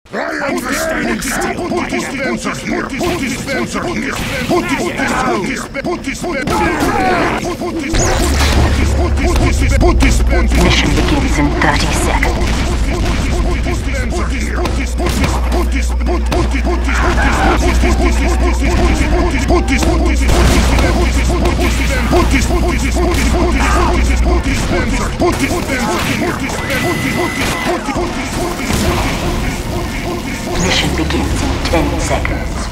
I'm standing still. Put dispenser here. Put dispenser here. Put dispenser. Mission begins in 30 seconds. Mission begins in 10 seconds.